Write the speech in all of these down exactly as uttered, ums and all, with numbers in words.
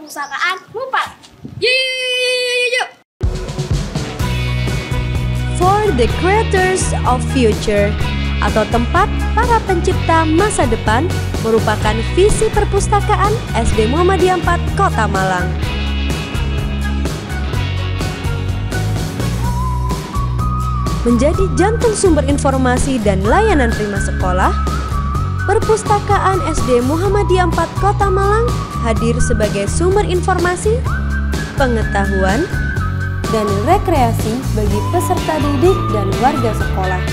Perpustakaan Mumpat. Yuk! For the creators of future, atau tempat para pencipta masa depan, merupakan visi perpustakaan S D Muhammadiyah empat Kota Malang. Menjadi jantung sumber informasi dan layanan prima sekolah, Perpustakaan S D Muhammadiyah empat Kota Malang hadir sebagai sumber informasi, pengetahuan, dan rekreasi bagi peserta didik dan warga sekolah.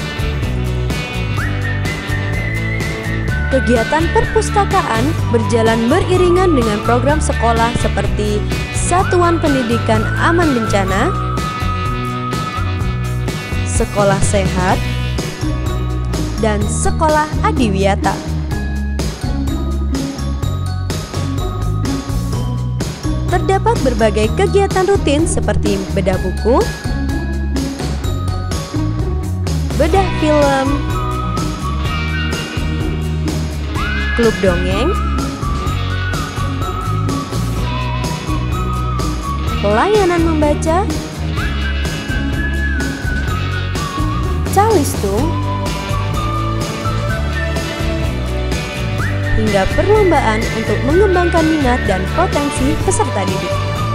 Kegiatan perpustakaan berjalan beriringan dengan program sekolah seperti Satuan Pendidikan Aman Bencana, Sekolah Sehat, dan Sekolah Adiwiyata. Terdapat berbagai kegiatan rutin seperti bedah buku, bedah film, klub dongeng, pelayanan membaca, calistung, hingga perlombaan untuk mengembangkan minat dan potensi peserta didik.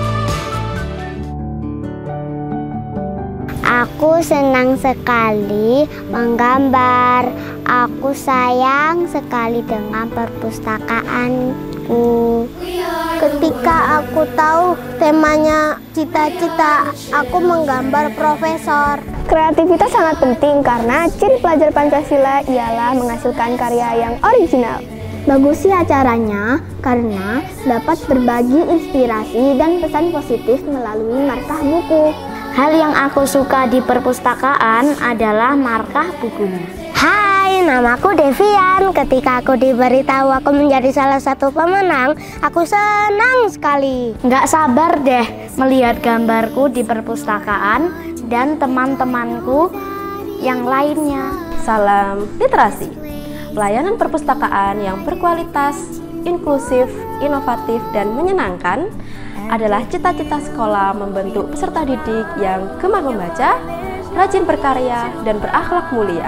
Aku senang sekali menggambar. Aku sayang sekali dengan perpustakaanku. Ketika aku tahu temanya cita-cita, aku menggambar profesor. Kreativitas sangat penting karena ciri pelajar Pancasila ialah menghasilkan karya yang original. Bagus sih acaranya karena dapat berbagi inspirasi dan pesan positif melalui markah buku. Hal yang aku suka di perpustakaan adalah markah bukunya. Hai, namaku Devian. Ketika aku diberitahu aku menjadi salah satu pemenang, aku senang sekali. Nggak sabar deh melihat gambarku di perpustakaan dan teman-temanku yang lainnya. Salam literasi, pelayanan perpustakaan yang berkualitas, inklusif, inovatif, dan menyenangkan adalah cita-cita sekolah membentuk peserta didik yang gemar membaca, rajin berkarya, dan berakhlak mulia.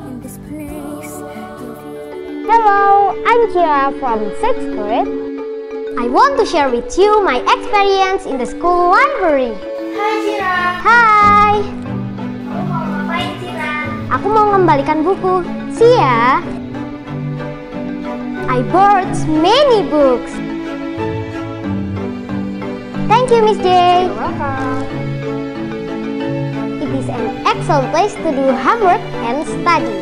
Hello, I'm Kira from sixth grade. I want to share with you my experience in the school library. Hai Cira. Hai. Kamu mau ngapain Cira? Aku mau mengembalikan buku. See ya. I bought many books. Thank you, Miss J. You're welcome. It is an excellent place to do homework and study.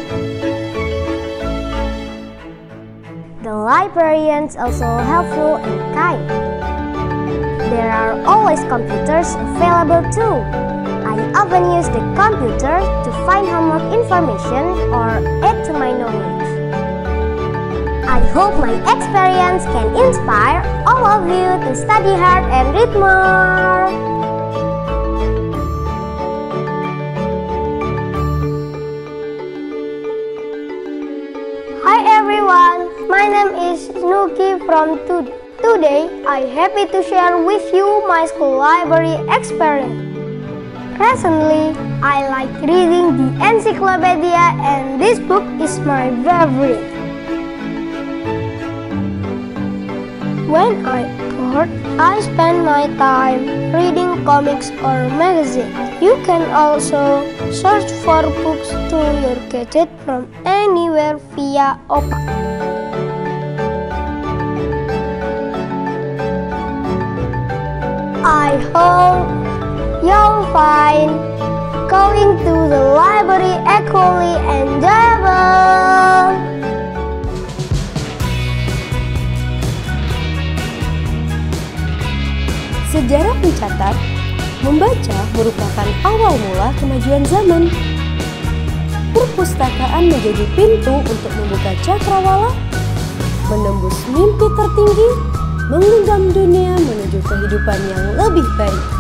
The librarians also helpful and kind. There are always computers available too. I often use the computer to find homework information or add to my knowledge. I hope my experience can inspire all of you to study hard and read more. Hi everyone, my name is Nuki from Today. Today, I'm happy to share with you my school library experience. Recently, I like reading the encyclopedia and this book is my favorite. When I'm bored, I spend my time reading comics or magazines. You can also search for books through your gadget from anywhere via Opa. I hope you'll find going to the library equally enjoyable. Sejarah mencatat, membaca merupakan awal mula kemajuan zaman. Perpustakaan menjadi pintu untuk membuka cakrawala, menembus mimpi tertinggi, menggenggam dunia menuju kehidupan yang lebih baik.